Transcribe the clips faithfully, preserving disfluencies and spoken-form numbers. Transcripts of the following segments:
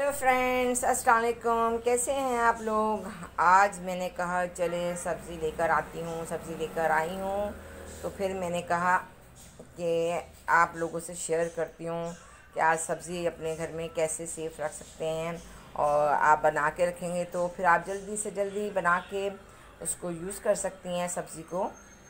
Hello friends, अस्सलाम वालेकुम। कैसे हैं आप लोग। आज मैंने कहा चले सब्ज़ी लेकर आती हूँ, सब्ज़ी लेकर आई हूँ। तो फिर मैंने कहा कि आप लोगों से शेयर करती हूँ कि आज सब्ज़ी अपने घर में कैसे सेफ़ रख सकते हैं। और आप बना के रखेंगे तो फिर आप जल्दी से जल्दी बना के उसको यूज़ कर सकती हैं सब्ज़ी को।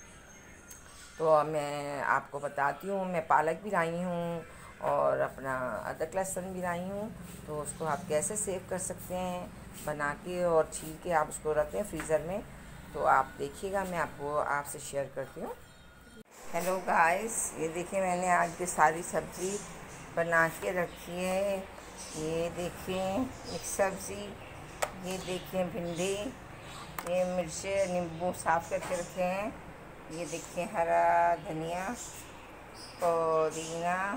तो मैं आपको बताती हूँ, मैं पालक भी लाई हूँ और अपना अदरक लहसुन भी लाई हूँ। तो उसको आप कैसे सेव कर सकते हैं बना के और छील के आप उसको रख दें फ्रीज़र में। तो आप देखिएगा, मैं आपको आपसे शेयर करती हूँ। हेलो गाइस, ये देखिए मैंने आज की सारी सब्ज़ी बना के रखी है। ये देखिए मिक्स सब्ज़ी, ये देखिए भिंडी, ये मिर्च नींबू साफ़ करके रखे हैं। ये देखिए हरा धनिया, पुदीना,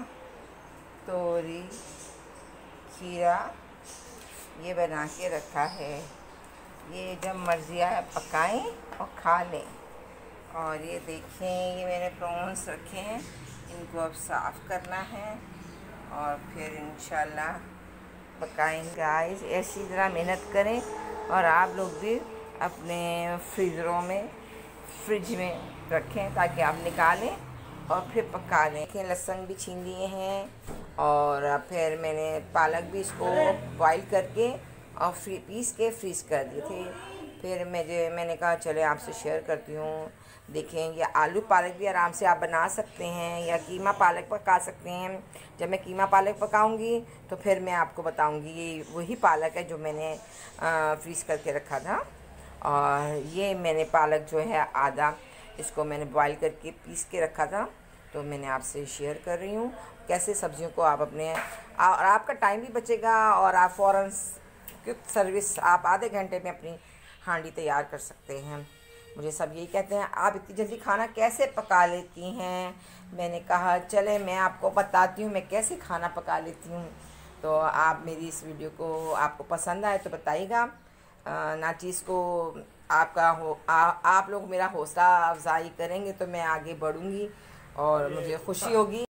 तोरी, खीरा, ये बना के रखा है। ये जब मर्ज़ी आए पकाएं और खा लें। और ये देखें, ये मैंने प्रॉन्स रखे हैं, इनको अब साफ़ करना है और फिर इंशाल्लाह पकाएंगे। गाइस, ऐसी तरह मेहनत करें और आप लोग भी अपने फ्रीज़रों में फ्रिज में रखें ताकि आप निकालें और फिर पका लें। देखिए लहसुन भी छीन लिए हैं और फिर मैंने पालक भी इसको बॉईल करके और फ्री पीस के फ्रीज़ कर दिए थे। फिर मुझे मैंने कहा चले आपसे शेयर करती हूँ। देखें, ये आलू पालक भी आराम से आप बना सकते हैं या कीमा पालक पका सकते हैं। जब मैं कीमा पालक पकाऊंगी तो फिर मैं आपको बताऊंगी। ये वही पालक है जो मैंने फ्रीज़ करके रखा था। और ये मैंने पालक जो है आधा, इसको मैंने बॉईल करके पीस के रखा था। तो मैंने आपसे शेयर कर रही हूँ कैसे सब्जियों को आप अपने, और आपका टाइम भी बचेगा और आप फ़ौरन क्विक सर्विस आप आधे घंटे में अपनी हांडी तैयार कर सकते हैं। मुझे सब यही कहते हैं आप इतनी जल्दी खाना कैसे पका लेती हैं। मैंने कहा चले मैं आपको बताती हूँ मैं कैसे खाना पका लेती हूँ। तो आप मेरी इस वीडियो को आपको पसंद आए तो बताइएगा। नाचीज़ को आपका हो आ, आप लोग मेरा हौसला अफजाई करेंगे तो मैं आगे बढ़ूँगी और मुझे खुशी होगी।